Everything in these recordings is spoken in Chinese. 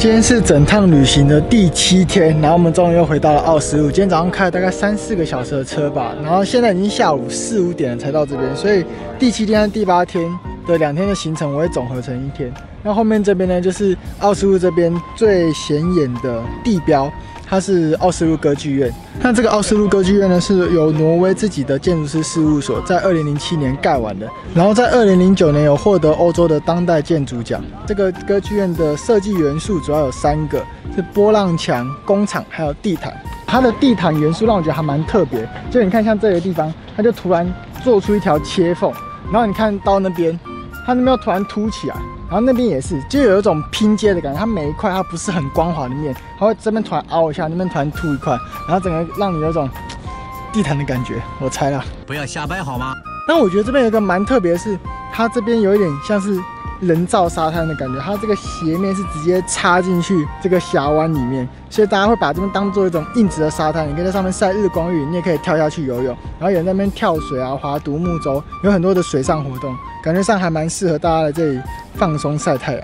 今天是整趟旅行的第7天，然后我们终于又回到了奥斯陆。今天早上开了大概3-4个小时的车吧，然后现在已经下午4、5点了才到这边，所以第7天和第8天的2天的行程我会总合成1天。那后面这边呢，就是奥斯陆这边最显眼的地标。 它是奥斯陆歌剧院。那这个奥斯陆歌剧院呢，是由挪威自己的建筑师事务所在2007年盖完的，然后在2009年有获得欧洲的当代建筑奖。这个歌剧院的设计元素主要有3个，是波浪墙、工厂还有地毯。它的地毯元素让我觉得还蛮特别，就你看像这个地方，它就突然做出一条切缝，然后你看到那边，它那边又突然凸起来。 然后那边也是，就有一种拼接的感觉。它每一块它不是很光滑的面，它会这边突然凹一下，那边突然凸一块，然后整个让你有种地毯的感觉。我猜啦， 不要瞎掰好吗？ 但我觉得这边有一个蛮特别的是，它这边有一点像是人造沙滩的感觉。它这个斜面是直接插进去这个峡湾里面，所以大家会把这边当做一种硬质的沙滩。你可以在上面晒日光浴，你也可以跳下去游泳，然后有人在那边跳水啊、划独木舟，有很多的水上活动，感觉上还蛮适合大家来这里 放松晒太阳。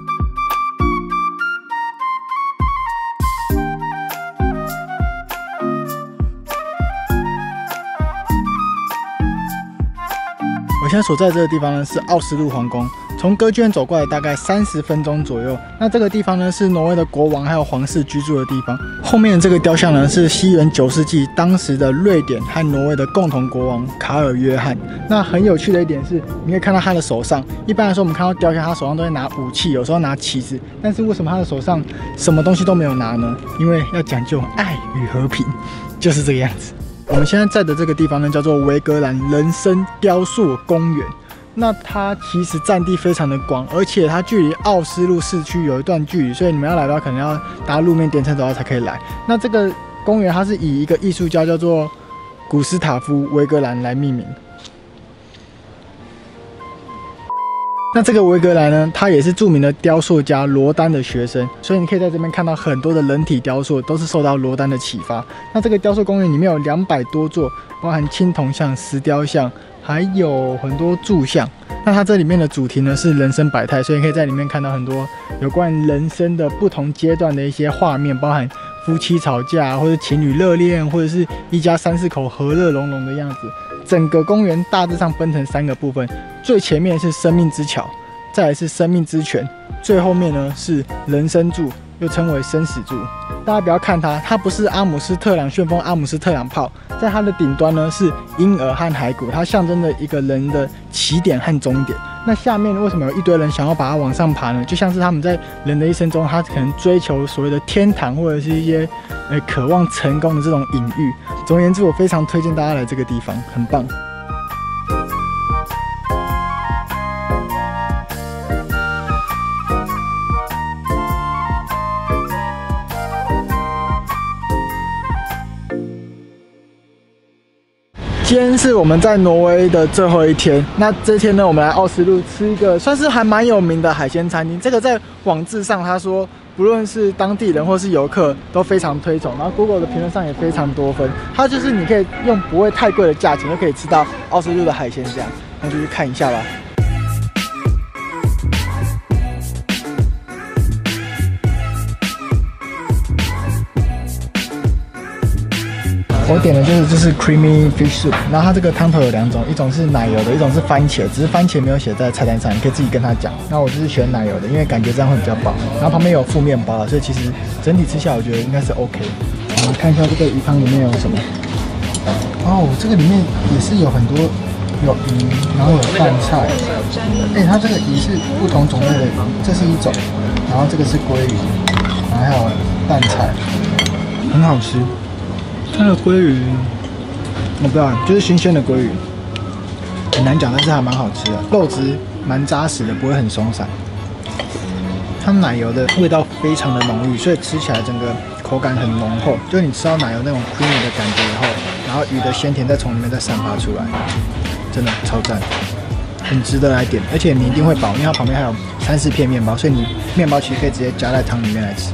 我现在所在这个地方呢是奥斯陆皇宫，从歌剧院走过来大概30分钟左右。那这个地方呢是挪威的国王还有皇室居住的地方。后面的这个雕像呢是西元9世纪当时的瑞典和挪威的共同国王卡尔约翰。那很有趣的一点是，你可以看到他的手上，一般来说我们看到雕像，他手上都会拿武器，有时候拿旗子，但是为什么他的手上什么东西都没有拿呢？因为要讲究爱与和平，就是这个样子。 我们现在在的这个地方呢，叫做维格兰人生雕塑公园。那它其实占地非常的广，而且它距离奥斯陆市区有一段距离，所以你们要来的话，可能要搭路面电车走才可以来。那这个公园它是以一个艺术家叫做古斯塔夫·维格兰来命名。 那这个维格兰呢，他也是著名的雕塑家罗丹的学生，所以你可以在这边看到很多的人体雕塑，都是受到罗丹的启发。那这个雕塑公园里面有200多座，包含青铜像、石雕像，还有很多柱像。那它这里面的主题呢是人生百态，所以你可以在里面看到很多有关人生的不同阶段的一些画面，包含夫妻吵架，或者情侣热恋，或者是一家3、4口和乐融融的样子。 整个公园大致上分成3个部分，最前面是生命之桥，再来是生命之泉，最后面呢是人生柱，又称为生死柱。大家不要看它，它不是阿姆斯特朗旋风、阿姆斯特朗炮，在它的顶端呢是婴儿和骸骨，它象征着一个人的起点和终点。那下面为什么有一堆人想要把它往上爬呢？就像是他们在人的一生中，他可能追求所谓的天堂，或者是一些渴望成功的这种隐喻。总而言之，我非常推荐大家来这个地方，很棒。 今天是我们在挪威的最后1天。那这天呢，我们来奥斯陆吃一个算是还蛮有名的海鲜餐厅。这个在网志上他说，不论是当地人或是游客都非常推崇。然后 Google 的评论上也非常多分。它就是你可以用不会太贵的价钱，就可以吃到奥斯陆的海鲜这样。那就去看一下吧。 我点的就是 creamy fish soup， 然后它这个汤头有2种，一种是奶油的，一种是番茄，只是番茄没有写在菜单上，你可以自己跟他讲。那我就是选奶油的，因为感觉这样会比较饱。然后旁边有附面包，所以其实整体吃下来我觉得应该是 OK。我们看一下这个鱼汤里面有什么。哦，这个里面也是有很多有鱼，然后有饭菜。它这个鱼是不同种类的鱼，这是一种，然后这个是鲑鱼，然后还有蛋菜，很好吃。 它的鲑鱼，我不知道，就是新鲜的鲑鱼，很难讲，但是还蛮好吃的，肉质蛮扎实的，不会很松散。它奶油的味道非常的浓郁，所以吃起来整个口感很浓厚，就是你吃到奶油那种 creamy 的感觉以后，然后鱼的鲜甜再从里面再散发出来，真的超赞，很值得来点，而且你一定会饱，因为它旁边还有3、4片面包，所以你面包其实可以直接夹在汤里面来吃。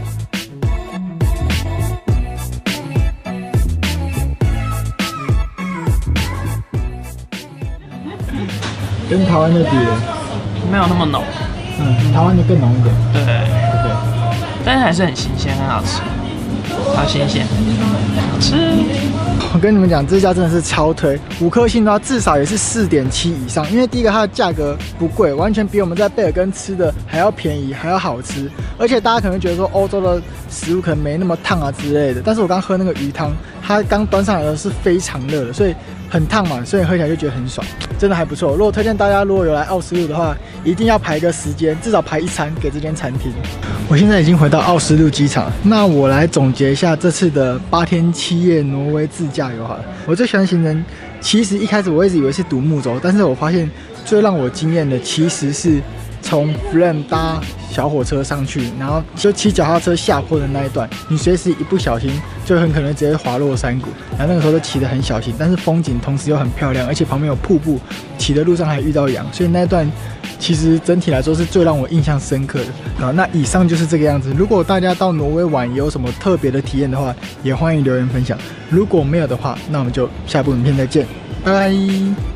跟台湾的比， 没有那么浓。 台湾的更浓一点。 对。 对。 但是还是很新鲜，很好吃，好新鲜，好吃。 我跟你们讲，这家真的是超推，5颗星的话至少也是4.7以上。因为第一个它的价格不贵，完全比我们在贝尔根吃的还要便宜，还要好吃。而且大家可能觉得说欧洲的食物可能没那么烫啊之类的，但是我刚喝那个鱼汤，它刚端上来的是非常热的，所以很烫嘛，所以喝起来就觉得很爽，真的还不错。如果推荐大家如果有来奥斯陆的话，一定要排个时间，至少排1餐给这间餐厅。我现在已经回到奥斯陆机场，那我来总结一下这次的8天7夜挪威自驾游好了。我最喜欢行程，其实一开始我一直以为是独木舟，但是我发现最让我惊艳的其实是从 Flen 搭小火车上去，然后就骑脚踏车下坡的那一段，你随时一不小心就很可能直接滑落山谷。然后那个时候就骑得很小心，但是风景同时又很漂亮，而且旁边有瀑布，骑的路上还遇到羊，所以那一段其实整体来说是最让我印象深刻的。那以上就是这个样子。如果大家到挪威玩有什么特别的体验的话，也欢迎留言分享。如果没有的话，那我们就下部影片再见，拜拜。